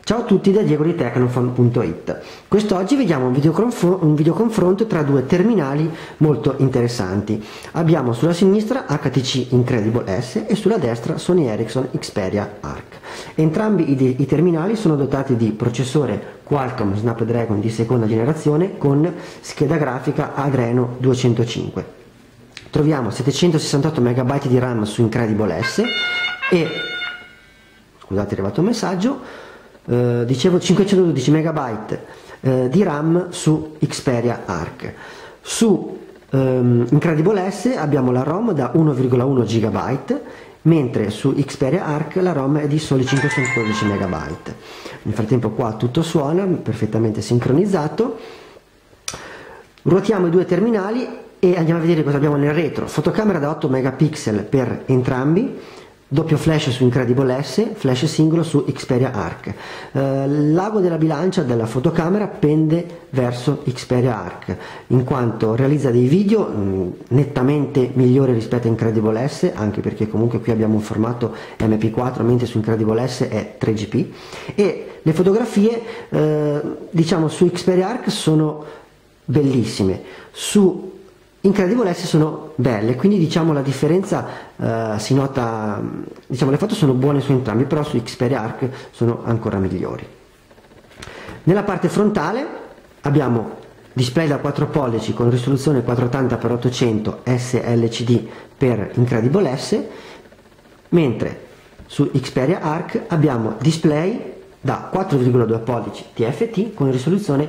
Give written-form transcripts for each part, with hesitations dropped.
Ciao a tutti da Diego di Tecnofon.it. Quest'oggi vediamo un videoconfronto tra due terminali molto interessanti. Abbiamo sulla sinistra HTC Incredible S e sulla destra Sony Ericsson Xperia Arc. Entrambi i terminali sono dotati di processore Qualcomm Snapdragon di seconda generazione con scheda grafica Adreno 205. Troviamo 768 MB di RAM su Incredible S e, scusate, è arrivato un messaggio, dicevo 512 MB di RAM su Xperia Arc. Su Incredible S abbiamo la ROM da 1,1 GB, mentre su Xperia Arc la ROM è di soli 512 MB. Nel frattempo qua tutto suona perfettamente sincronizzato. Ruotiamo i due terminali e andiamo a vedere cosa abbiamo nel retro. Fotocamera da 8 megapixel per entrambi, doppio flash su Incredible S, flash singolo su Xperia Arc. L'ago della bilancia della fotocamera pende verso Xperia Arc, in quanto realizza dei video nettamente migliori rispetto a Incredible S, anche perché comunque qui abbiamo un formato MP4, mentre su Incredible S è 3GP, e le fotografie diciamo su Xperia Arc sono bellissime, su Incredible S sono belle, quindi diciamo la differenza si nota, diciamo le foto sono buone su entrambi, però su Xperia Arc sono ancora migliori. Nella parte frontale abbiamo display da 4 pollici con risoluzione 480x800 SLCD per Incredible S, mentre su Xperia Arc abbiamo display da 4,2 pollici TFT con risoluzione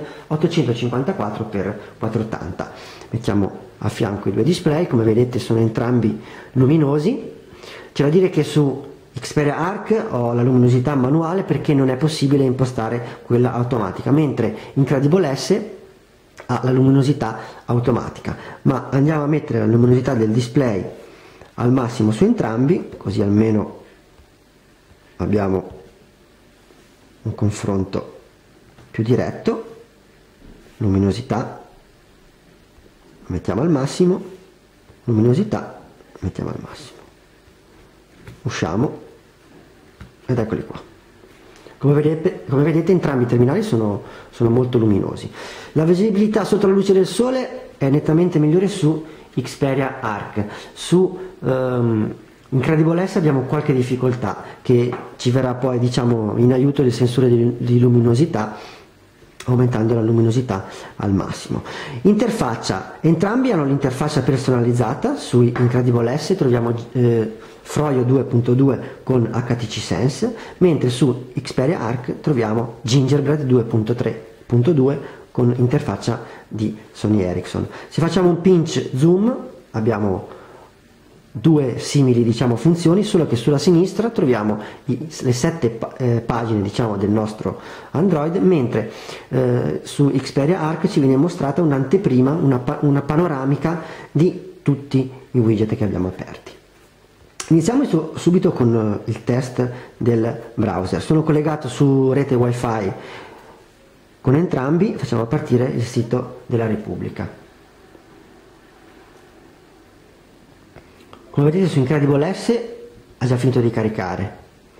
854x480. Mettiamo a fianco i due display, come vedete sono entrambi luminosi. C'è da dire che su Xperia Arc ho la luminosità manuale perché non è possibile impostare quella automatica, mentre Incredible S ha la luminosità automatica. Ma andiamo a mettere la luminosità del display al massimo su entrambi, così almeno abbiamo un confronto più diretto. Luminosità mettiamo al massimo, luminosità mettiamo al massimo, usciamo ed eccoli qua. Come vedete entrambi i terminali sono molto luminosi. La visibilità sotto la luce del sole è nettamente migliore su Xperia Arc. Su Incredible S abbiamo qualche difficoltà che ci verrà poi diciamo in aiuto del sensore di luminosità, aumentando la luminosità al massimo. Interfaccia, entrambi hanno l'interfaccia personalizzata. Su Incredible S troviamo Froio 2.2 con HTC Sense, mentre su Xperia Arc troviamo Gingerbread 2.3.2 con interfaccia di Sony Ericsson. Se facciamo un pinch zoom abbiamo due simili diciamo funzioni, solo che sulla sinistra troviamo le 7 pagine diciamo del nostro Android, mentre su Xperia Arc ci viene mostrata un'anteprima, una panoramica di tutti i widget che abbiamo aperti. Iniziamo subito con il test del browser. Sono collegato su rete wifi con entrambi, facciamo partire il sito della Repubblica. Come vedete su Incredible S ha già finito di caricare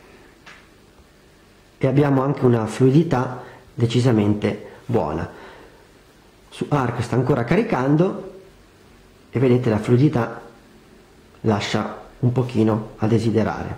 e abbiamo anche una fluidità decisamente buona. Su Arc sta ancora caricando e vedete la fluidità lascia un pochino a desiderare.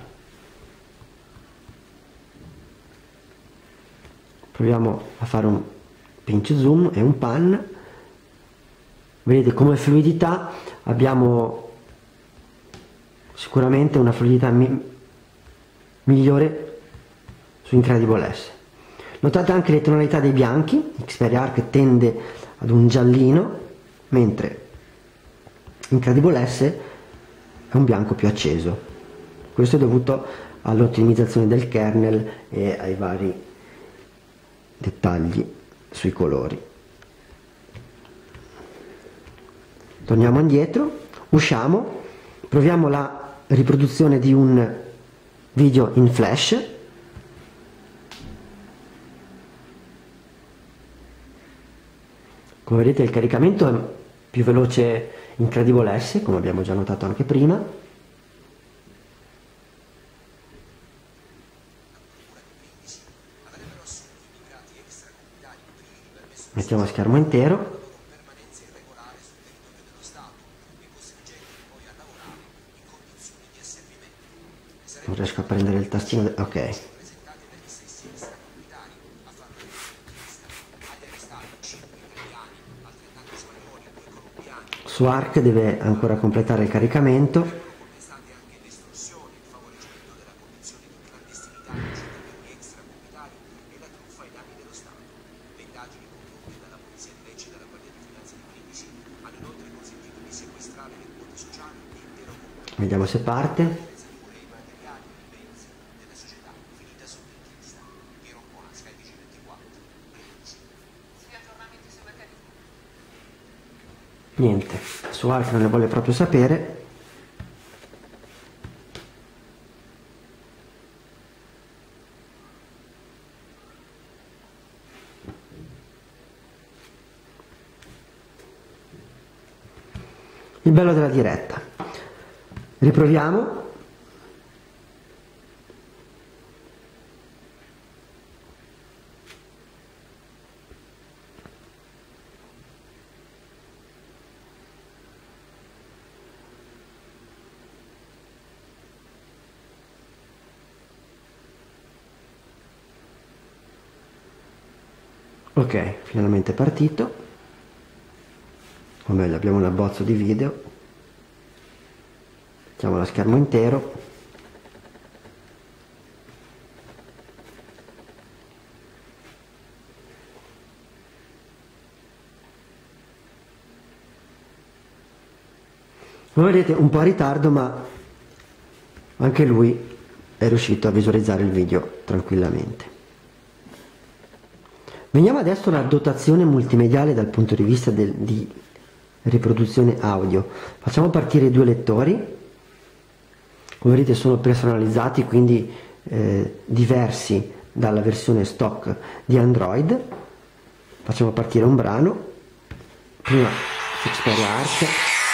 Proviamo a fare un pinch zoom e un pan. Vedete come fluidità abbiamo sicuramente una fluidità migliore su Incredible S. Notate anche le tonalità dei bianchi. Xperia Arc tende ad un giallino, mentre Incredible S è un bianco più acceso. Questo è dovuto all'ottimizzazione del kernel e ai vari dettagli sui colori. Torniamo indietro, usciamo, proviamo la riproduzione di un video in flash. Come vedete il caricamento è più veloce Incredible S, come abbiamo già notato anche prima. mettiamo schermo intero. Non riesco a prendere il tastino, ok. Su Arc deve ancora completare il caricamento. Vediamo se parte. Niente, su Arc non ne vuole proprio sapere. Il bello della diretta. Riproviamo. Ok, finalmente è partito, o meglio abbiamo un abbozzo di video, mettiamo lo schermo intero, come vedete un po' a ritardo, ma anche lui è riuscito a visualizzare il video tranquillamente. Veniamo adesso alla dotazione multimediale dal punto di vista di riproduzione audio. Facciamo partire i due lettori. Come vedete sono personalizzati, quindi diversi dalla versione stock di Android. Facciamo partire un brano, prima su Xperia Arc.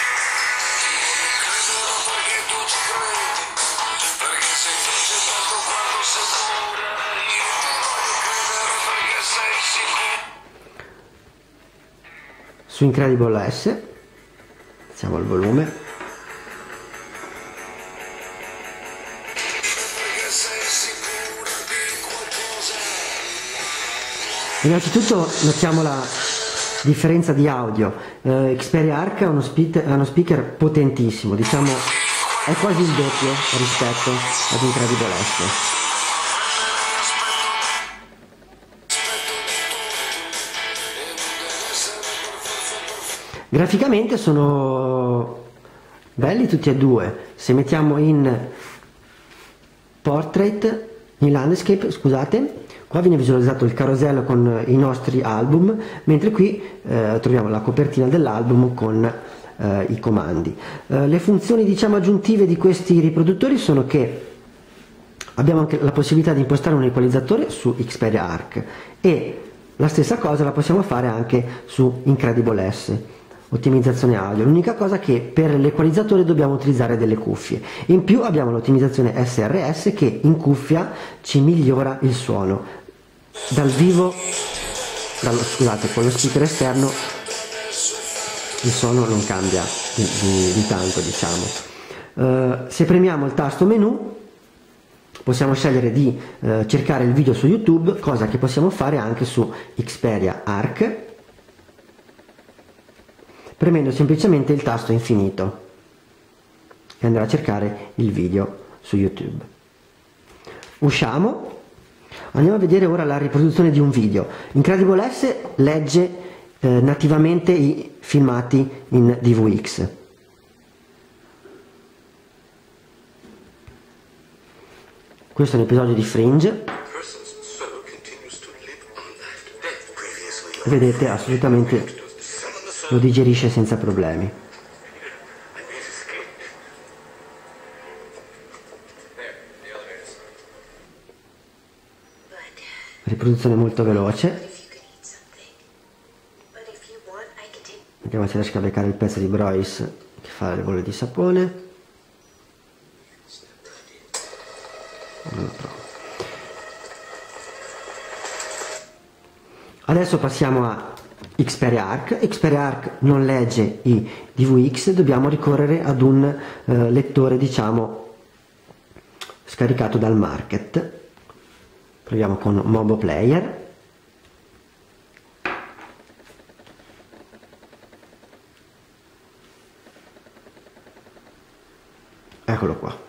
Su Incredible S, alziamo il volume. Innanzitutto notiamo la differenza di audio. Xperia Arc ha uno speaker potentissimo, diciamo è quasi il doppio rispetto ad Incredible S. Graficamente sono belli tutti e due. Se mettiamo in portrait, in landscape, scusate, qua viene visualizzato il carosello con i nostri album, mentre qui troviamo la copertina dell'album con i comandi. Le funzioni diciamo aggiuntive di questi riproduttori sono che abbiamo anche la possibilità di impostare un equalizzatore su Xperia Arc e la stessa cosa la possiamo fare anche su Incredible S. Ottimizzazione audio, l'unica cosa che per l'equalizzatore dobbiamo utilizzare delle cuffie. In più abbiamo l'ottimizzazione SRS che in cuffia ci migliora il suono. Dal vivo, scusate, con lo speaker esterno il suono non cambia di tanto, diciamo. Se premiamo il tasto menu possiamo scegliere di cercare il video su YouTube, cosa che possiamo fare anche su Xperia Arc, premendo semplicemente il tasto infinito e andrà a cercare il video su YouTube. Usciamo, andiamo a vedere ora la riproduzione di un video. Incredible S legge nativamente i filmati in DVX. Questo è un episodio di Fringe. Vedete, assolutamente lo digerisce senza problemi. Riproduzione molto veloce. Vediamo se riesco a beccare il pezzo di Broyce che fa le bolle di sapone. Non lo trovo. Adesso passiamo a Xperia Arc. Xperia Arc non legge i DVX, dobbiamo ricorrere ad un lettore, diciamo, scaricato dal market. Proviamo con Mobo Player. Eccolo qua.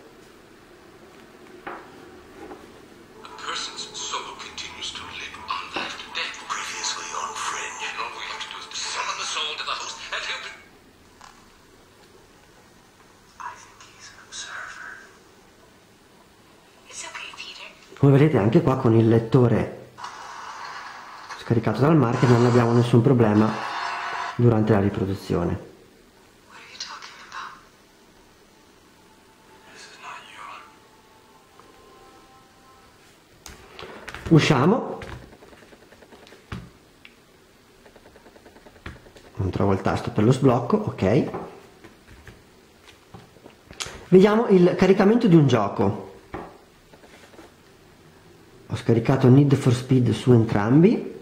Come vedete anche qua con il lettore scaricato dal market non abbiamo nessun problema durante la riproduzione. Usciamo. Non trovo il tasto per lo sblocco, ok. Vediamo il caricamento di un gioco. Ho scaricato Need for Speed su entrambi.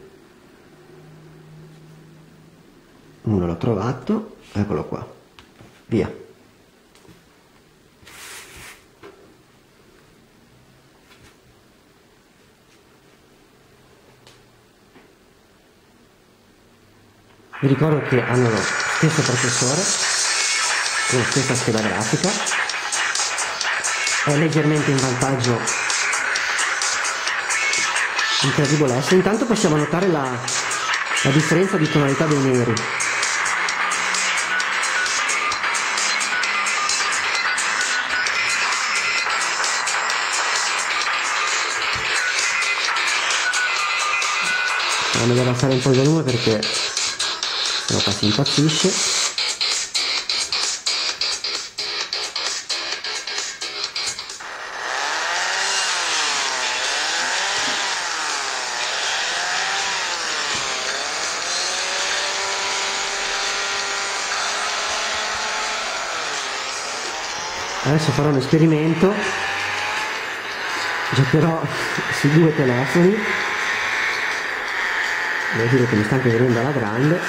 Uno l'ho trovato, eccolo qua. Via. Vi ricordo che hanno lo stesso processore, con la stessa scheda grafica, è leggermente in vantaggio Incredible S. Intanto possiamo notare la differenza di tonalità dei neri. Andiamo ad abbassare un po' il volume perché sennò qua si impazzisce. Adesso farò un esperimento, giocherò su due telefoni, devo dire che mi sta anche venendo alla grande.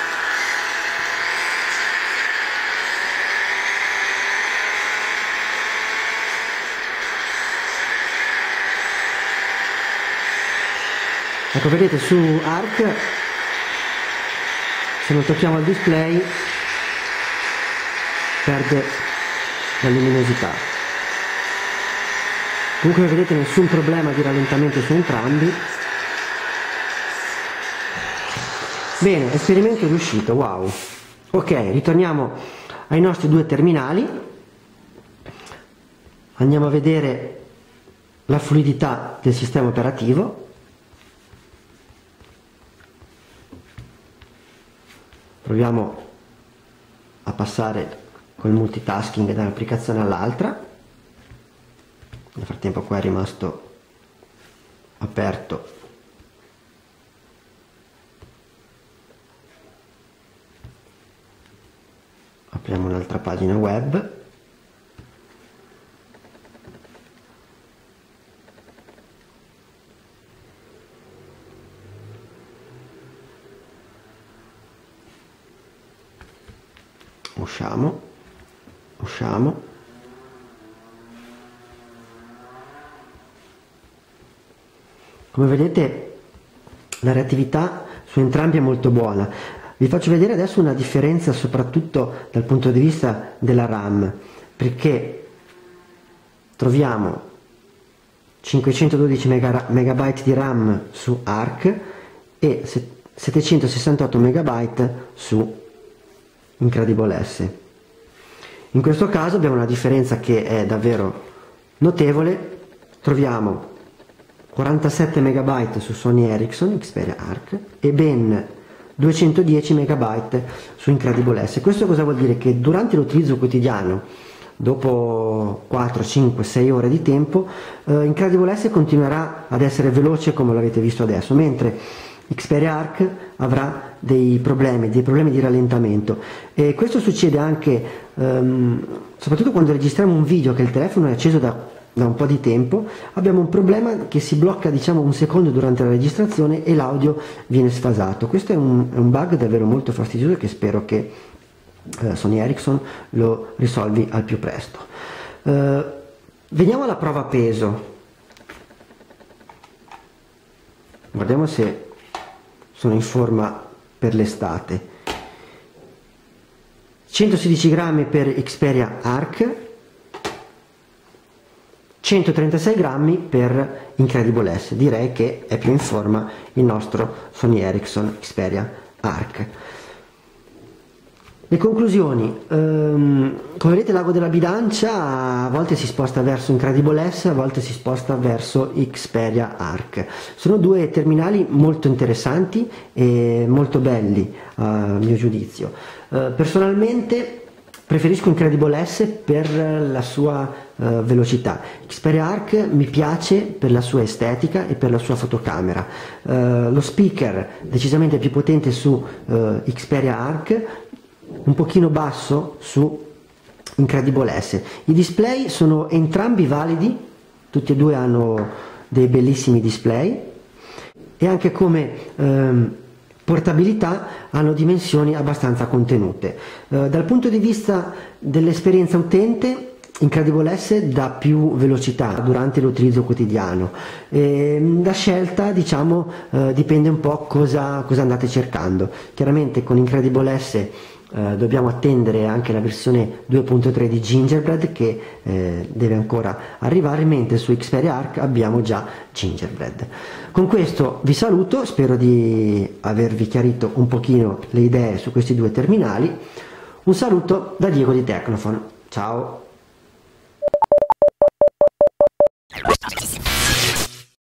Ecco, vedete su Arc, se non tocchiamo il display perde la luminosità. Comunque vedete nessun problema di rallentamento su entrambi. Bene, esperimento riuscito, wow. Ok, ritorniamo ai nostri due terminali, andiamo a vedere la fluidità del sistema operativo. Proviamo a passare col multitasking da un'applicazione all'altra. Nel frattempo qua è rimasto aperto apriamo un'altra pagina web. Usciamo. Come vedete la reattività su entrambi è molto buona. Vi faccio vedere adesso una differenza soprattutto dal punto di vista della RAM, perché troviamo 512 MB di RAM su Arc e 768 MB su Incredible S. In questo caso abbiamo una differenza che è davvero notevole. Troviamo 47 MB su Sony Ericsson Xperia Arc e ben 210 MB su Incredible S. Questo cosa vuol dire? Che durante l'utilizzo quotidiano, dopo 4, 5, 6 ore di tempo, Incredible S continuerà ad essere veloce come l'avete visto adesso, mentre Xperia Arc avrà dei problemi di rallentamento, e questo succede anche soprattutto quando registriamo un video che il telefono è acceso da da un po' di tempo abbiamo un problema che si blocca, diciamo, un secondo durante la registrazione e l'audio viene sfasato. Questo è un bug davvero molto fastidioso che spero che Sony Ericsson lo risolvi al più presto. Veniamo alla prova peso. Guardiamo se sono in forma per l'estate. 116 grammi per Xperia Arc, 136 grammi per Incredible S. Direi che è più in forma il nostro Sony Ericsson Xperia Arc. Le conclusioni, come vedete l'ago della bilancia a volte si sposta verso Incredible S, a volte si sposta verso Xperia Arc. Sono due terminali molto interessanti e molto belli a mio giudizio. Personalmente preferisco Incredible S per la sua velocità. Xperia Arc mi piace per la sua estetica e per la sua fotocamera. Lo speaker decisamente più potente su Xperia Arc, un pochino basso su Incredible S. I display sono entrambi validi, tutti e due hanno dei bellissimi display e anche come portabilità hanno dimensioni abbastanza contenute. Dal punto di vista dell'esperienza utente, Incredible S dà più velocità durante l'utilizzo quotidiano. La scelta, diciamo, dipende un po' cosa andate cercando. Chiaramente con Incredible S dobbiamo attendere anche la versione 2.3 di Gingerbread che deve ancora arrivare, mentre su Xperia Arc abbiamo già Gingerbread. Con questo vi saluto, spero di avervi chiarito un pochino le idee su questi due terminali. Un saluto da Diego di Tecnofon, ciao!